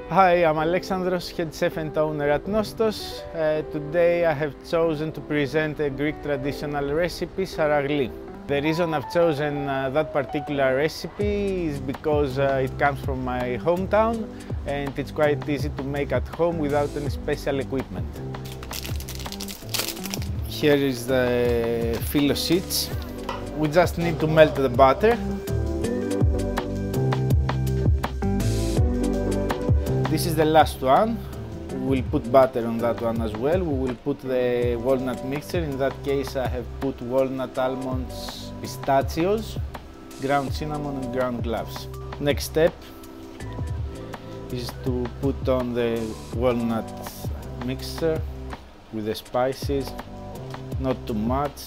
Hi, I'm Alexandros, head chef and owner at Nostos. Today I have chosen to present a Greek traditional recipe, saragli. The reason I've chosen that particular recipe is because it comes from my hometown and it's quite easy to make at home without any special equipment. Here is the phyllo sheets. We just need to melt the butter. This is the last one. We will put butter on that one as well. We will put the walnut mixture. In that case, I have put walnut, almonds, pistachios, ground cinnamon and ground cloves. Next step is to put on the walnut mixture with the spices, not too much.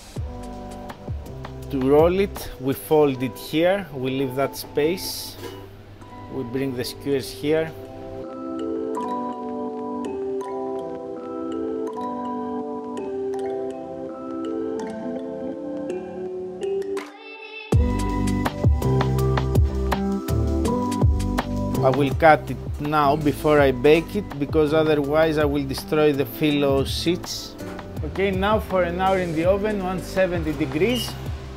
To roll it, we fold it here. We leave that space. We bring the skewers here. I will cut it now before I bake it, because otherwise I will destroy the phyllo sheets. Okay, now for an hour in the oven, 170 degrees.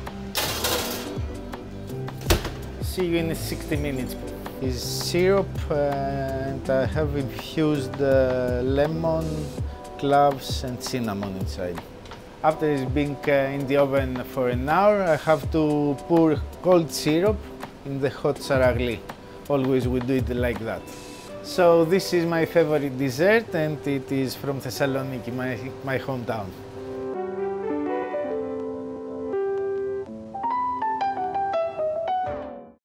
See you in 60 minutes. Is syrup and I have infused lemon, cloves and cinnamon inside. After it's being in the oven for an hour, I have to pour cold syrup in the hot saragli. Always we do it like that. So this is my favorite dessert and it is from Thessaloniki, my hometown.